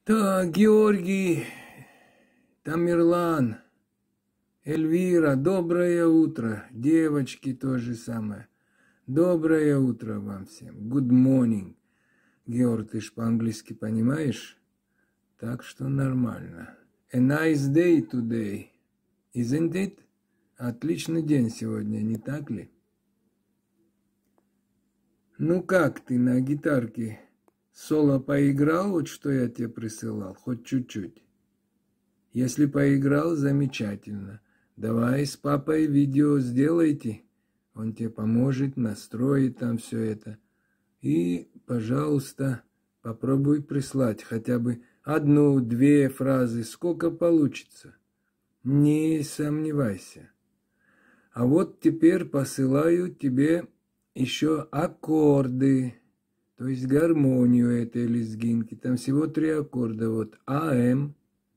Так, Георгий, Тамерлан, Эльвира, доброе утро. Девочки, то же самое. Доброе утро вам всем. Good morning. Георг, ты ж по-английски понимаешь? Так что нормально. A nice day today. Isn't it? Отличный день сегодня, не так ли? Ну как ты на гитарке? Соло поиграл, вот что я тебе присылал, хоть чуть-чуть. Если поиграл, замечательно. Давай с папой видео сделайте. Он тебе поможет, настроит там все это. И, пожалуйста, попробуй прислать хотя бы одну-две фразы, сколько получится. Не сомневайся. А вот теперь посылаю тебе еще аккорды, то есть гармонию этой лезгинки. Там всего 3 аккорда. Вот АМ,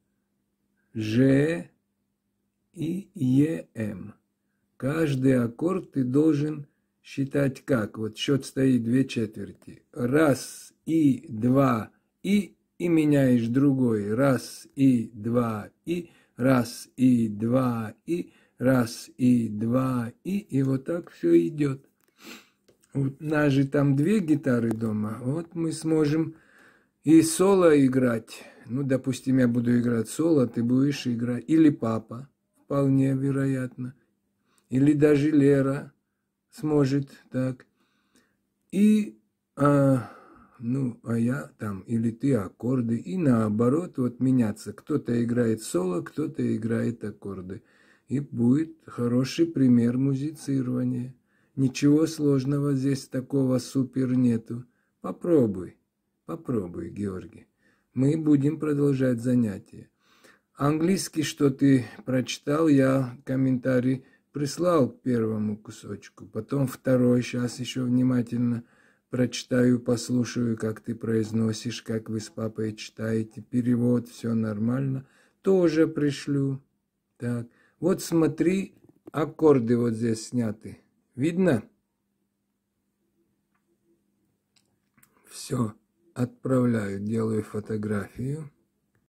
Ж и ЕМ. Каждый аккорд ты должен считать как. Вот счет стоит 2/4. Раз и два и меняешь другой. Раз и два и, раз и два и, раз и два и вот так все идет. Вот у нас же там 2 гитары дома. Вот мы сможем и соло играть. Ну, допустим, я буду играть соло, ты будешь играть. Или папа, вполне вероятно. Или даже Лера сможет так. И, а я там, или ты аккорды. И наоборот, вот меняться. Кто-то играет соло, кто-то играет аккорды. И будет хороший пример музицирования. Ничего сложного здесь такого супер нету. Попробуй, Георгий. Мы будем продолжать занятия. Английский, что ты прочитал, я комментарий прислал к первому кусочку. Потом второй, сейчас еще внимательно прочитаю, послушаю, как ты произносишь, как вы с папой читаете. Перевод, все нормально. Тоже пришлю. Так, вот смотри, аккорды вот здесь сняты. Видно? Все, отправляю, делаю фотографию.